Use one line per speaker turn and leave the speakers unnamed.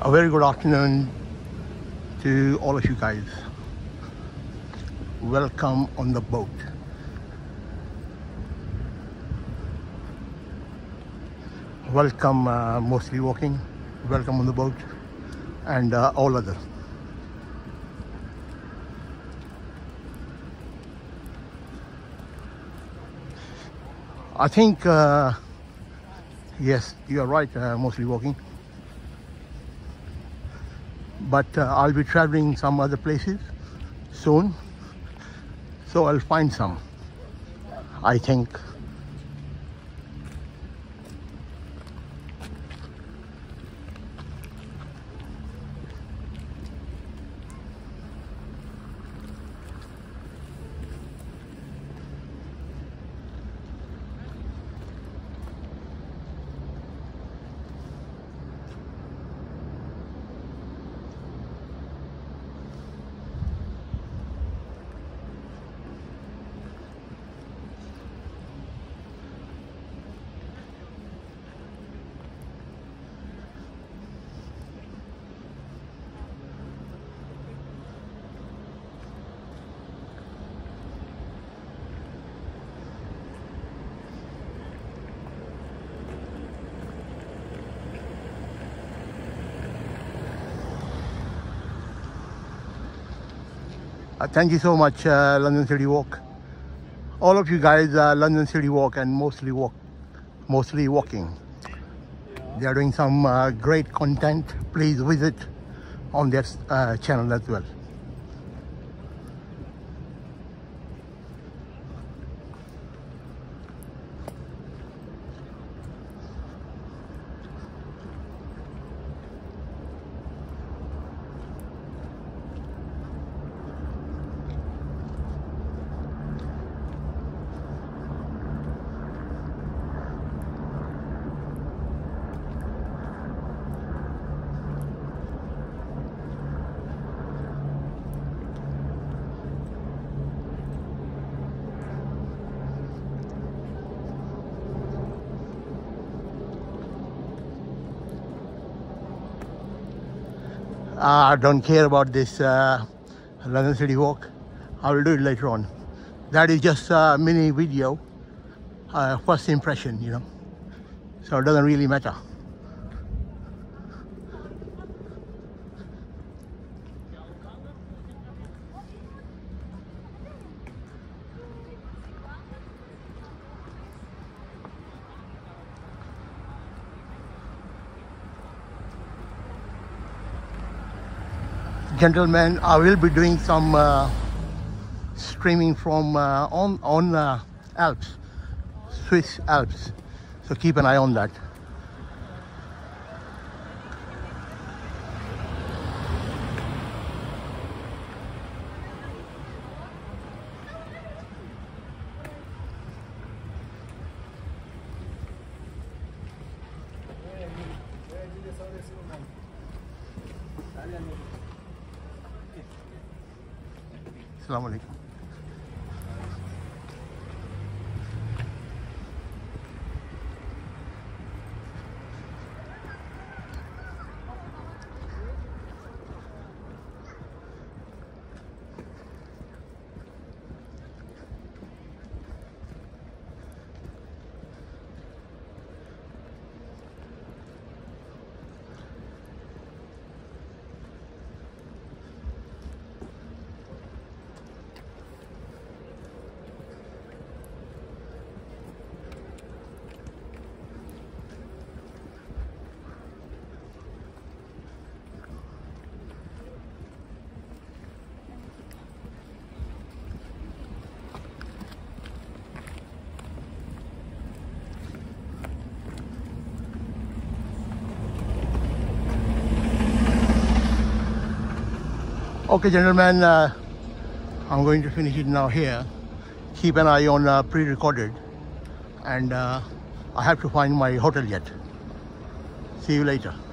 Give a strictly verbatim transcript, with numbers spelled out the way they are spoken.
A very good afternoon to all of you guys. Welcome on the boat. Welcome uh, mostly walking. Welcome on the boat and uh, all other. I think uh, yes, you are right, uh, mostly walking. But uh, I'll be traveling some other places soon, so I'll find some, I think. Uh, thank you so much, uh, London City Walk. All of you guys, uh, London City Walk and mostly walk, mostly walking. They are doing some uh, great content. Please visit on their uh, channel as well. I uh, don't care about this uh, London City Walk. I will do it later on. That is just a mini video, uh, first impression, you know. So it doesn't really matter. Gentlemen, I will be doing some uh, streaming from uh, on on uh, Alps, Swiss Alps. So keep an eye on that. Assalamu alaikum. Okay, gentlemen, uh, I'm going to finish it now here. Keep an eye on uh, pre-recorded, and uh, I have to find my hotel yet. See you later.